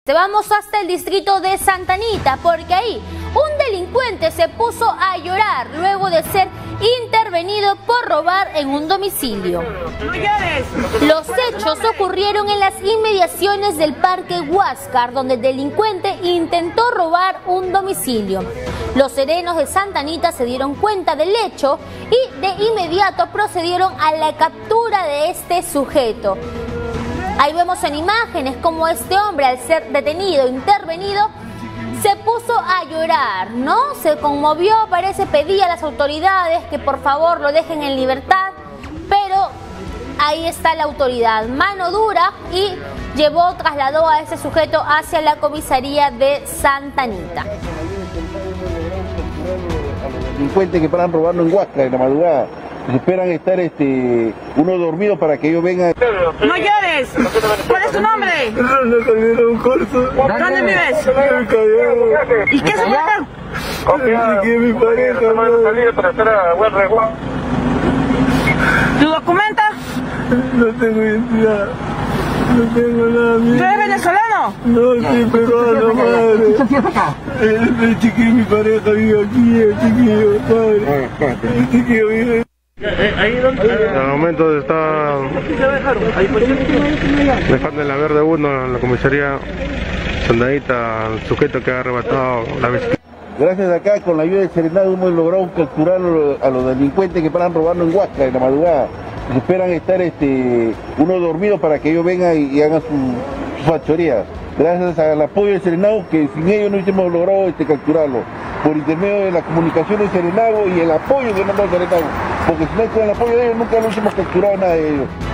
Vamos hasta el distrito de Santa Anita, porque ahí un delincuente se puso a llorar luego de ser intervenido por robar en un domicilio. Los hechos ocurrieron en las inmediaciones del Parque Huáscar, donde el delincuente intentó robar un domicilio. Los serenos de Santa Anita se dieron cuenta del hecho y de inmediato procedieron a la captura de este sujeto. Ahí vemos en imágenes cómo este hombre, al ser detenido, intervenido, se puso a llorar, ¿no? Se conmovió, parece, pedía a las autoridades que por favor lo dejen en libertad, pero ahí está la autoridad, mano dura, y trasladó a ese sujeto hacia la comisaría de Santa Anita. A los delincuentes que paran robando en Huáscar en la madrugada. Esperan estar uno dormido para que ellos vengan. ¡No llores! ¿Cuál es tu nombre? No salieron cortos. ¿Dónde vives? ¿Y qué se trata? Que mi pareja ¿Tu documento? no tengo identidad. No tengo nada. ¿Tú eres venezolano? No, soy peruano, madre. El chiquillo, mi pareja vive aquí, el chiquillo, padre. El chiquillo vive. Al momento está dejando en la verde 1 en la comisaría Santa Anita al sujeto que ha arrebatado la bicicleta. Gracias a acá, con la ayuda del Serenado, hemos logrado capturar a los delincuentes que paran robando en Huáscar en la madrugada. Esperan estar uno dormido para que ellos vengan y hagan sus fechorías. Gracias al apoyo del Serenado, que sin ellos no hemos logrado capturarlo. Por intermedio de la comunicación del Serenado y el apoyo de nuestro Serenado. Porque si no hay con el apoyo de ellos, nunca los hemos capturado nada de ellos.